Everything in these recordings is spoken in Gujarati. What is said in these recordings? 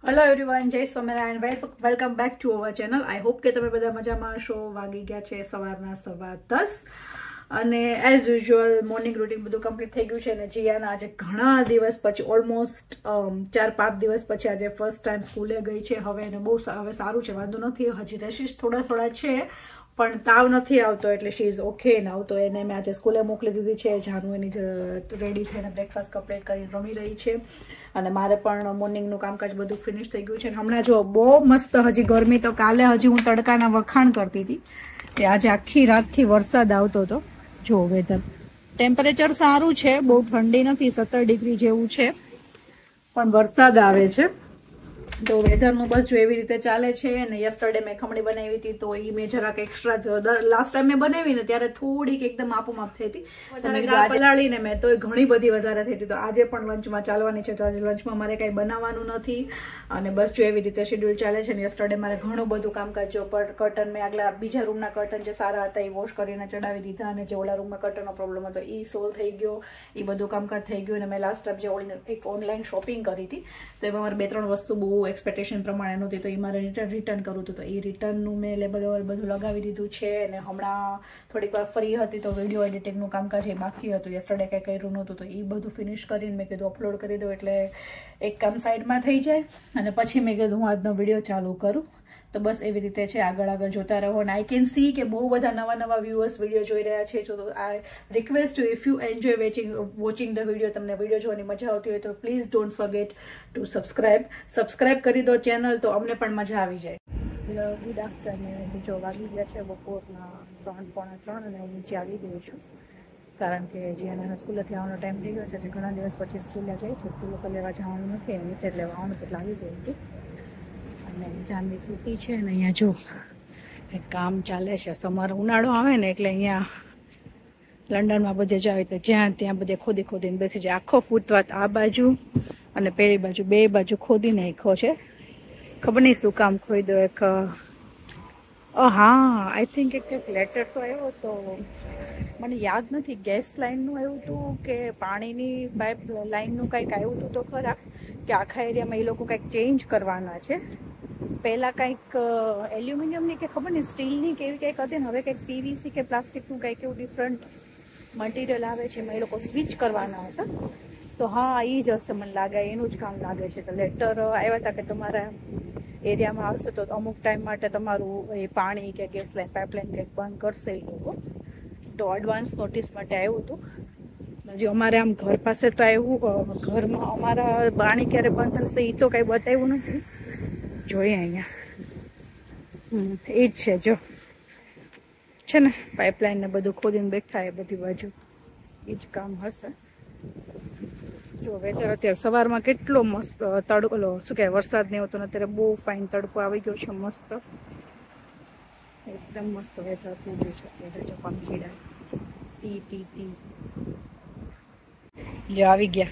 Hello everyone, Jai Swaminarayan. Welcome back to our channel. I hope કે તમે બધા મજામાં હશો. વાગી ગયા છે સવારના 10:15 અને એઝ યુઝ્યુઅલ મોર્નિંગ રૂટીન બધું કમ્પ્લીટ થઈ ગયું છે. અને જીયાના આજે ઘણા દિવસ પછી, ઓલમોસ્ટ 4-5 દિવસ પછી આજે ફર્સ્ટ ટાઈમ સ્કૂલે ગઈ છે. હવે એને બહુ હવે સારું છે, વાંધો નથી. હજી રેશિસ થોડા છે પણ તાવ નથી આવતો, એટલે શી ઇઝ ઓકે નાવ. તો એને મેં આજે સ્કૂલે મોકલી દીધી છે. જાનુ એની રેડી થઈને બ્રેકફાસ્ટ કમ્પ્લીટ કરીને રમી રહી છે અને મારે પણ મોર્નિંગનું કામકાજ બધું ફિનિશ થઈ ગયું છે. હમણાં જો બહુ મસ્ત હજી ગરમી, તો કાલે હજી હું તડકાના વખાણ કરતી હતી કે આજે આખી રાતથી વરસાદ આવતો હતો. જો વેધર ટેમ્પરેચર સારું છે, બહુ ઠંડી નથી, 17 ડિગ્રી જેવું છે, પણ વરસાદ આવે છે. તો વેધરનું બસ જો એવી રીતે ચાલે છે. અને યસ્ટરડે મેં ખમણી બનાવી હતી, તો એ મેં જરાક એક્સ્ટ્રા, લાસ્ટ ટાઈમ મેં બનાવી ને ત્યારે થોડીક એકદમ આપોમાપ થઈ હતી, પલાળીને મેં તો ઘણી બધી વધારે થઈ હતી. તો આજે પણ લંચમાં ચાલવાની છે, તો આજે લંચમાં મારે કંઈ બનાવવાનું નથી. અને બસ જો એવી રીતે શેડ્યુલ ચાલે છે. ને યસ્ટરડે મારે ઘણું બધું કામકાજ, જો કર્ટન મેં આગલા બીજા રૂમના કર્ટન જે સારા હતા એ વોશ કરીને ચડાવી દીધા, અને જે ઓલા રૂમમાં કર્ટનનો પ્રોબ્લેમ હતો એ સોલ્વ થઈ ગયો. એ બધું કામકાજ થઈ ગયું. અને મેં લાસ્ટ ટાઈમ જે એક ઓનલાઈન શોપિંગ કરી હતી, તો એમાં મારે 2-3 વસ્તુ બહુ એક્સપેક્ટેશન પ્રમાણે નહોતી, તો એ મારે રિટર્ન કરવું હતું. તો એ રિટર્નનું મેં લેબલ બધું લગાવી દીધું છે. અને હમણાં થોડીક વાર ફ્રી હતી, તો વિડીયો એડિટિંગનું કામકાજ એ બાકી હતું. યસ્ટરડે કંઈ કર્યું નહોતું, તો એ બધું ફિનિશ કરીને મેં કીધું અપલોડ કરી દઉં, એટલે એક કામ સાઈડમાં થઈ જાય. અને પછી મેં કીધું હું આજનો વિડીયો ચાલુ કરું. તો બસ એવી રીતે છે, આગળ જોતા રહો. અને આઈ કેન સી કે બહુ બધા નવા વ્યુઅર્સ વિડીયો જોઈ રહ્યા છે. તો I request you, if you enjoy watching the video, તમને વિડીયો જોવાની મજા આવતી હોય તો please don't forget to subscribe કરી દો ચેનલ, તો અમને પણ મજા આવી જાય. Good afternoon. જો વાગી ગયા છે બપોરના 3-3:45 અને હું નીચે આવી ગઈ છું, કારણ કે જીયાના સ્કૂલેથી આવવાનો ટાઈમ થઈ ગયો છે. ઘણા દિવસ પછી સ્કૂલે ગઈ છે. સ્કૂલે પર લેવા જવાનું નથી, નીચે લેવા આવવાનું, એટલે આવી ગઈ હતી. અને જાનવી સૂતી છે. અને અહીંયા જો એક કામ ચાલે છે. ઉનાળો આવે ને એટલે અહીંયા લંડનમાં બધે જાય તો જ્યાં ત્યાં બધે ખોદીને બેસી જાય. આખો ફૂટપાથ આ બાજુ અને પેલી બાજુ, બે બાજુ ખોદી નાખ્યો છે. ખબર નહીં શું કામ ખોદ્યો. એક હા, આઈ થિંક એક લેટર તો આવ્યો તો, મને યાદ નથી ગેસ લાઇનનું આવ્યું હતું કે પાણીની પાઇપ લાઇનનું કંઈક આવ્યું હતું. તો ખરા કે આખા એરિયામાં એ લોકો કંઈક ચેન્જ કરવાના છે. પહેલાં કંઈક એલ્યુમિનિયમની કે ખબર નહીં સ્ટીલની કે એવી કંઈક હતી ને, હવે કંઈક પીવીસી કે પ્લાસ્ટિકનું કંઈક એવું ડિફરન્ટ મટીરિયલ આવે છે, એમાં એ લોકો સ્વિચ કરવાના હતા. તો હા, એ જ હશે, મને લાગે એનું જ કામ લાગે છે. તો લેટર આવ્યા હતા કે તમારા એરિયામાં આવશે તો અમુક ટાઈમ માટે તમારું એ પાણી કે ગેસ લાઈન પાઇપલાઇન કંઈક બંધ કરશે એ લોકો. તો એડવાન્સ નોટિસ માટે આવ્યું હતું. હજી અમારે આમ ઘર પાસે તો આવ્યું, ઘરમાં અમારા પાણી ક્યારે બંધ થશે એ તો કંઈ બતાવ્યું નથી. જોઈએ અહીંયા એ જ છે, જો છે ને પાઇપલાઇન ને બધું ખોદીને બેઠા એ બધી બાજુ, એ જ કામ હશે. જો વેધર અત્યારે સવારમાં કેટલો મસ્ત તડકો, શું કહેવાય, વરસાદ નહીં હોતો, અત્યારે બહુ ફાઇન તડકો આવી ગયો છે. મસ્ત, એકદમ મસ્ત વેધર થઈ ગયું છે. વેધર જો પંખીડા ટી જો આવી ગયા.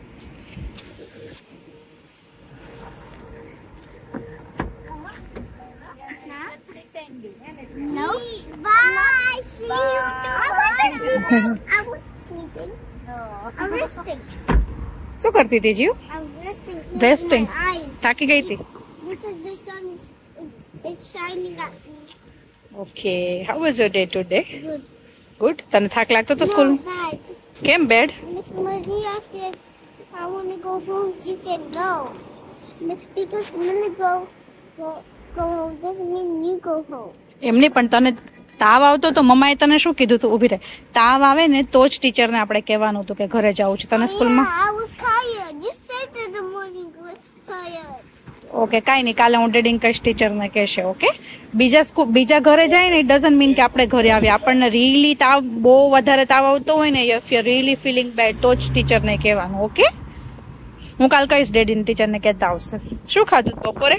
No. Bye. See you tomorrow. I was sleeping. No. I'm resting. શું કરતી હતી જીવ? I'm resting. Resting. My eyes. થાકી ગઈ હતી? Because the sun is shining at me. Okay, how was your day today? Good. Good. તને થાક લાગતો તો સ્કૂલ? No, Dad. કેમ bad? Miss Maria said, I want to go home. She said no. Because when I go home doesn't mean you go home. એમની પણ તને તાવ આવતો તો મમ્માએ તને શું કીધું તું? ઊભી રહે. તાવ આવે ને તો જ ટીચરને આપણે કહેવાનું હતું કે ઘરે જવું છે. તને સ્કૂલમાં? Yeah, I was tired. You said in the morning you were tired. Okay, કાંઈ નહીં, કાલે હું ડેડિંગ કહીશ, ટીચરને કહેશે. ઓકે, બીજા ઘરે જાય ને ઇટ ડઝન્ટ મીન કે આપણે ઘરે આવીએ. આપણને રીલી તાવ, બહુ વધારે તાવ આવતો હોય ને, if you really feeling bad, તો જ ટીચરને કહેવાનું. ઓકે, હું કાલ કહીશ ડેડીને, ટીચરને કહેતા આવશે. શું ખાધું બપોરે?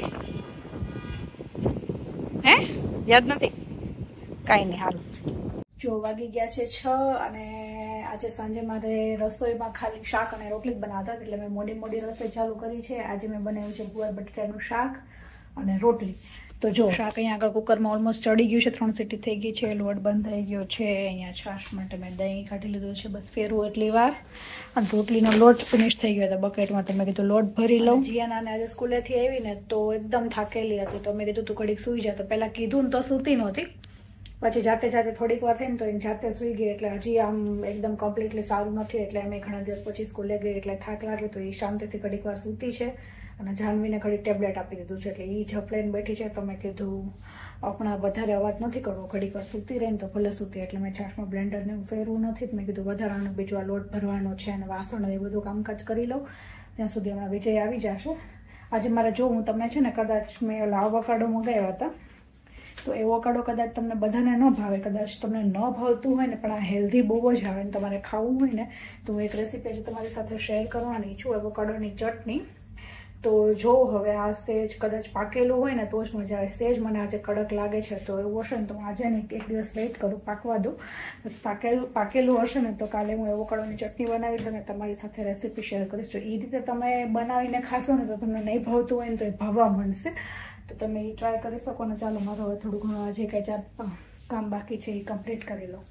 હે, યાદ નથી? કાંઈ નહીં, હાલ. જો વાગી ગયા છે 6 અને આજે સાંજે મારે રસોઈમાં ખાલી શાક અને રોટલી જ બનાવતા, એટલે મેં મોડી રસોઈ ચાલુ કરી છે. આજે મેં બનાવ્યું છે ગુવાર બટેટાનું શાક અને રોટલી. તો જો શાક અહીંયા આગળ કુકરમાં ઓલમોસ્ટ ચડી ગયું છે, 3 સીટી થઈ ગઈ છે, લોટ બંધ થઈ ગયો છે. અહીંયા છાશ માટે મેં દહીં કાઢી લીધું છે, બસ ફેરવું એટલી વાર. અને રોટલીનો લોટ ફિનિશ થઈ ગયો હતો બકેટમાં, તો મેં કીધું લોટ ભરી લઉં. જીયાનાને આજે સ્કૂલેથી આવીને તો એકદમ થાકેલી હતી, તો મેં કીધું તું ઘડીક સૂઈ જા. તો પહેલાં કીધું ને તો સૂતી નહોતી, પછી જાતે થોડીક વાર થઈને તો એને જાતે સૂઈ ગઈ. એટલે હજી આમ એકદમ કમ્પ્લીટલી સારું નથી, એટલે અમે ઘણા દિવસ પછી સ્કૂલે ગઈ એટલે થાક લાગે તો એ શાંતિથી ઘડીક વાર સૂતી છે. અને જાહ્નવીને ઘડી ટેબ્લેટ આપી દીધું છે, એટલે એ ઝપલાઈને બેઠી છે. તો મેં કીધું આપણા વધારે અવાજ નથી કરવો, ઘડીક વાર સૂતી રહીને તો ભલે સૂતી. એટલે મેં છાશમાં બ્લેન્ડરને ફેરવું નથી, મેં કીધું વધારાનું બીજું આ લોટ ભરવાનો છે અને વાસણ એ બધું કામકાજ કરી લઉં. ત્યાં સુધી હમણાં વિજય આવી જશે. આજે મારે જો હું તમને છે ને કદાચ મેં આવોકાડો મંગાવ્યા હતા, તો એવોકાડો કદાચ તમને બધાને ન ભાવે, કદાચ તમને ન ભાવતું હોય ને, પણ આ હેલ્ધી બહુ જ આવે ને તમારે ખાવું હોય ને, તો હું એક રેસીપી આજે તમારી સાથે શેર કરવાની છું, એવોકાડોની ચટણી. તો જો હવે આ સેજ કદાચ પાકેલું હોય ને તો જ મજા આવે. સેજ મને આજે કડક લાગે છે, તો એવું હશે ને તો આજે નહીં, એક દિવસ વેઇટ કરું, પાકવા દઉં. પાકેલું હશે ને તો કાલે હું એવોકાડોની ચટણી બનાવી અને તમારી સાથે રેસીપી શેર કરીશ. જો એ રીતે તમે બનાવીને ખાશો ને તો તમને નહીં ભાવતું હોય ને તો એ ભાવવા મળશે, તો તમે એ ટ્રાય કરી શકો ને. ચાલો મારો હવે થોડું ઘણું આજે કંઈ 4 કામ બાકી છે એ કમ્પ્લીટ કરી લો.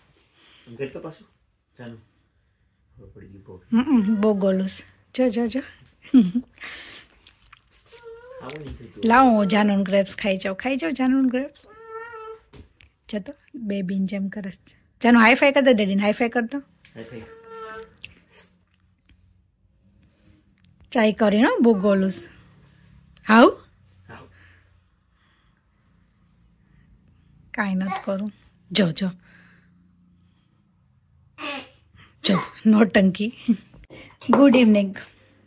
બહુ ગોલુસ જો લાવો જાનુન ગ્રેપ્સ ખાઈ જાઓ જાનુન ગ્રેપ્સ. જતો બેબીન જેમ કરસ. જાનુ હાઈ ફાઈ કરતો, ડેડીને હાઈ ફાઈ કરતો. ચાય કરીને બહુ ગોલુસ. હાઉ કાંઈ નથી કરું. જો નોટંકી. Good evening.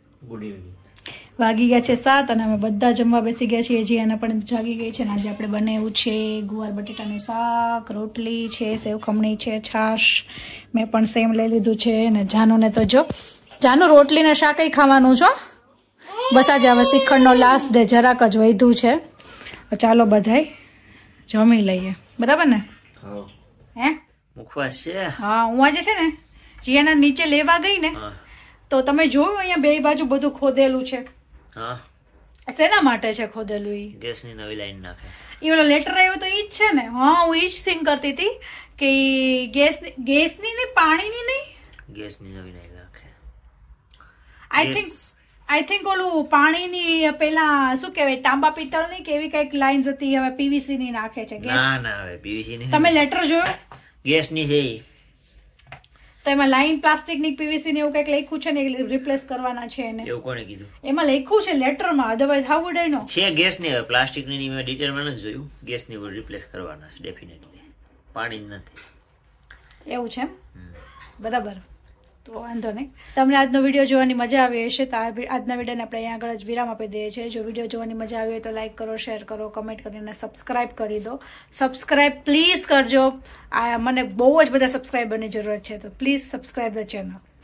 વાગી ગયા છે 7 અને અમે બધા જમવા બેસી ગયા છીએ. જીયાના પણ જાગી ગઈ છે. આજે આપણે બનાવ્યું છે ગુવાર બટેટાનું શાક, રોટલી છે, સેવ ખમણી છે, છાશ. મેં પણ સેમ લઈ લીધું છે. અને જાનુને તો જો જાનુ રોટલી ને શાક ખાવાનું છો. બસ આજે હવે શ્રીખંડનો લાસ્ટ ડે જરાક જ વધ્યું છે. ચાલો બધાય જમી લઈએ, બરાબર ને? હે મુખવાસ છે. હા, હું આજે છે ને જીયાના નીચે લેવા ગઈ ને તો તમે જોયું અહીંયા બે બાજુ બધું ખોદેલું છે. હા, શેના માટે છે ખોદેલું? ઈ ગેસની નવી લાઈન નાખે. ઈ ઓલો લેટર આવ્યો તો ઈ જ છે ને? હા, હું ઈ જ થિંક કરતી હતી કે ગેસની નહીં, પાણીની નહીં, ગેસની નવી લાઈન નાખે. આઈ થિંક ઓલું પાણીની પેલા શું કહેવાય તાંબા પિત્તળની કે એવી કઈક લાઈન હતી, હવે પીવીસી ની નાખે છે. ના હવે પીવીસી ની. તમે લેટર જોયો? ગેસની છે તો એમાં લાઈન પ્લાસ્ટિક ની પીવીસી ને એવું કઈક લખ્યું છે ને, રિપ્લેસ કરવાના છે એને. એવું કોણે કીધું? એમાં લખ્યું છે લેટરમાં, otherwise how would I know? છે ગેસ ની, પ્લાસ્ટિક ની મેં ડિટેલમાં નથી જોયું. ગેસ ની રિપ્લેસ કરવાના છે ડેફિનેટલી, પાણી જ નથી. એવું છે બરાબર. તો વાંધો નહીં. તમને આજનો વિડીયો જોવાની મજા આવી હશે તો આજના વિડીયોને આપણે અહીંયા આગળ જ વિરામ આપી દઈએ છીએ. જો વિડીયો જોવાની મજા આવી હોય તો લાઈક કરો, શેર કરો, કમેન્ટ કરીને સબસ્ક્રાઈબ કરી દો. સબસ્ક્રાઈબ પ્લીઝ કરજો. મને બહુ જ બધા સબસ્ક્રાઈબરની જરૂરત છે, તો પ્લીઝ સબસ્ક્રાઈબ ધ ચેનલ.